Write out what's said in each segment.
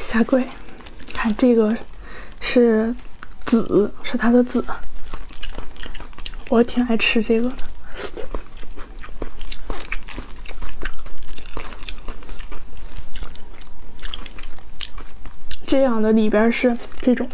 下跪，看这个是籽，是它的籽，我挺爱吃这个的。这样的里边是这种的。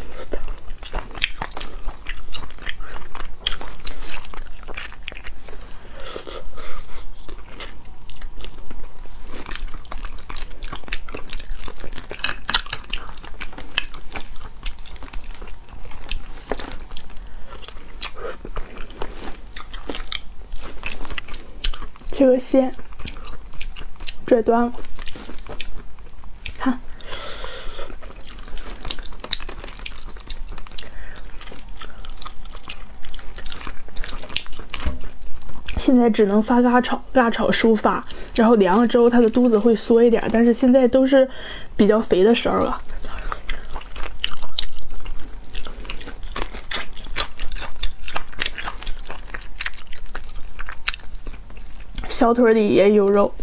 这个线拽断了，看，现在只能发嘎炒抒发，然后凉了之后它的肚子会缩一点，但是现在都是比较肥的时候了。 小腿里也有肉，